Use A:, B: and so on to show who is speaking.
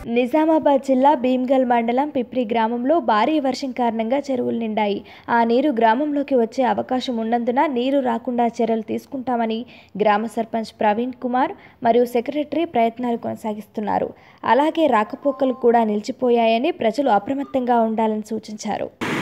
A: నిజామాబాద్ జిల్లా భీమ్గల్ మండలం పిప్రి గ్రామంలో భారీ వర్షం కారణంగా చెరువులు నిండాయి. ఆ నీరు గ్రామంలోకి వచ్చే అవకాశం ఉన్నందున నీరు రాకుండా చర్యలు తీసుకుంటామని గ్రామ సర్పంచ్ ప్రవీణ్ కుమార్ మరియు సెక్రటరీ ప్రయత్నాలు కొనసాగిస్తున్నారు. అలాగే రాకపోకలు కూడా నిలిచిపోయాయని ప్రజలు అప్రమత్తంగా ఉండాలని సూచించారు.